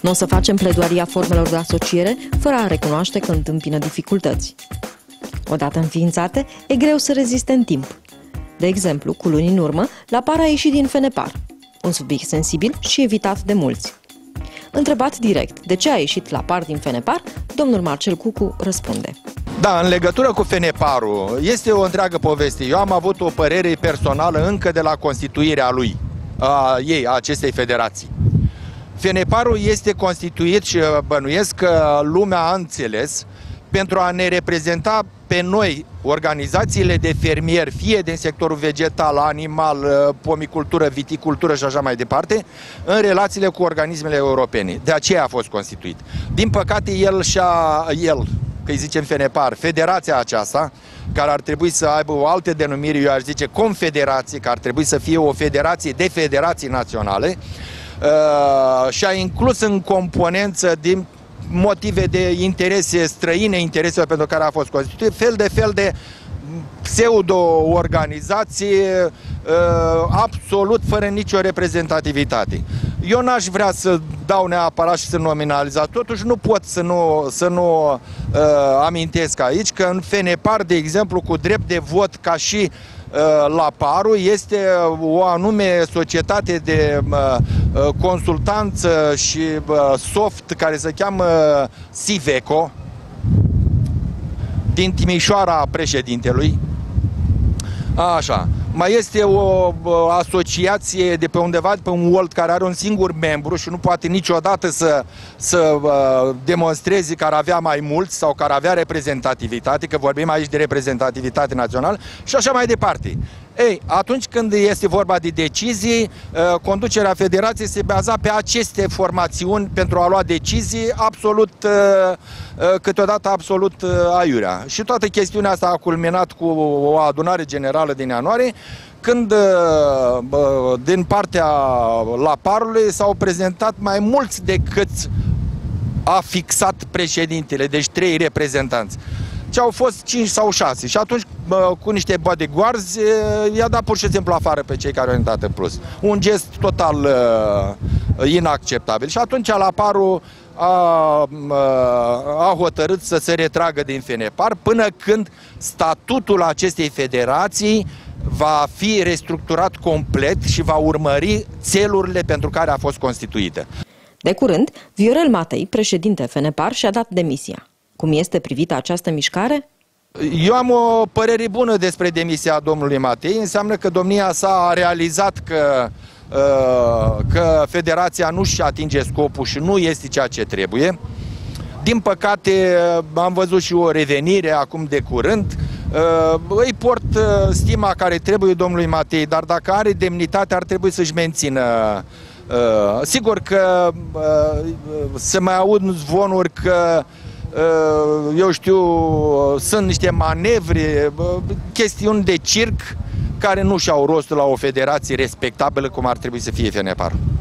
Nu o să facem pledoaria formelor de asociere fără a recunoaște că întâmpină dificultăți. Odată înființate, e greu să reziste în timp. De exemplu, cu luni în urmă, la PAR a ieșit din FENEPAR, un subiect sensibil și evitat de mulți. Întrebat direct de ce a ieșit la PAR din FENEPAR, domnul Marcel Cucu răspunde. Da, în legătură cu FENEPAR-ul, este o întreagă poveste. Eu am avut o părere personală încă de la constituirea lui, a acestei federații. FENEPAR-ul este constituit și bănuiesc că lumea a înțeles pentru a ne reprezenta pe noi, organizațiile de fermieri, fie din sectorul vegetal, animal, pomicultură, viticultură și așa mai departe, în relațiile cu organismele europene. De aceea a fost constituit. Din păcate, că îi zicem FENEPAR, federația aceasta, care ar trebui să aibă o altă denumire, eu aș zice confederație, care ar trebui să fie o federație de federații naționale, și-a inclus în componență din motive de interese străine, interesele pentru care a fost constituit, fel de pseudo-organizații absolut fără nicio reprezentativitate. Eu n-aș vrea să dau neapărat și să nominalizez, totuși nu pot să nu amintesc aici că în FENEPAR, de exemplu, cu drept de vot ca și la PAR-ul, este o anume societate de consultanță și soft care se cheamă Siveco, din Timișoara președintelui. Așa. Mai este o asociație de pe undeva, de pe un World, care are un singur membru și nu poate niciodată să demonstreze că ar avea mai mulți sau că ar avea reprezentativitate, că vorbim aici de reprezentativitate națională și așa mai departe. Ei, atunci când este vorba de decizii, conducerea federației se baza pe aceste formațiuni pentru a lua decizii câteodată absolut aiurea. Și toată chestiunea asta a culminat cu o adunare generală din ianuarie, când din partea la PAR-ului s-au prezentat mai mulți decât a fixat președintele, deci 3 reprezentanți. Ce au fost 5 sau 6 și atunci cu niște bodyguards i-a dat pur și simplu afară pe cei care au intrat în plus. Un gest total inacceptabil. Și atunci la PAR-ul a hotărât să se retragă din FENEPAR până când statutul acestei federații va fi restructurat complet și va urmări țelurile pentru care a fost constituită. De curând, Viorel Matei, președinte FENEPAR, și-a dat demisia. Cum este privită această mișcare? Eu am o părere bună despre demisia domnului Matei. Înseamnă că domnia sa a realizat că federația nu-și atinge scopul și nu este ceea ce trebuie. Din păcate, am văzut și o revenire acum de curând. Îi port stima care trebuie domnului Matei, dar dacă are demnitate, ar trebui să-și mențină. Sigur că se mai aud zvonuri că eu știu, sunt niște manevre, chestiuni de circ care nu și-au rostul la o federație respectabilă cum ar trebui să fie FENEPAR.